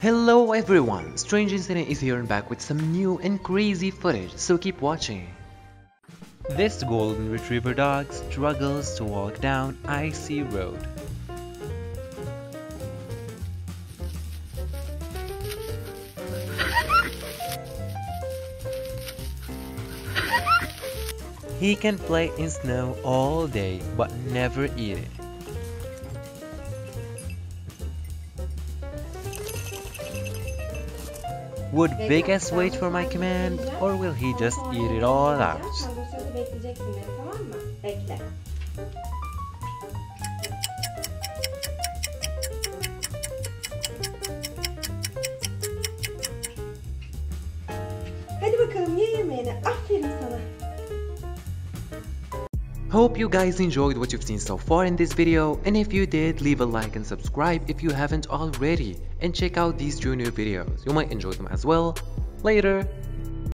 Hello everyone, Strange Incident is here and back with some new and crazy footage, so keep watching. This golden retriever dog struggles to walk down icy road. He can play in snow all day but never eat it. Would Vegas wait for my command, or will he just eat it all out? Hadi bakalım ye yemeğini. Aferin sana. Hope you guys enjoyed what you've seen so far in this video, and if you did, leave a like and subscribe if you haven't already, and check out these junior videos, you might enjoy them as well. Later!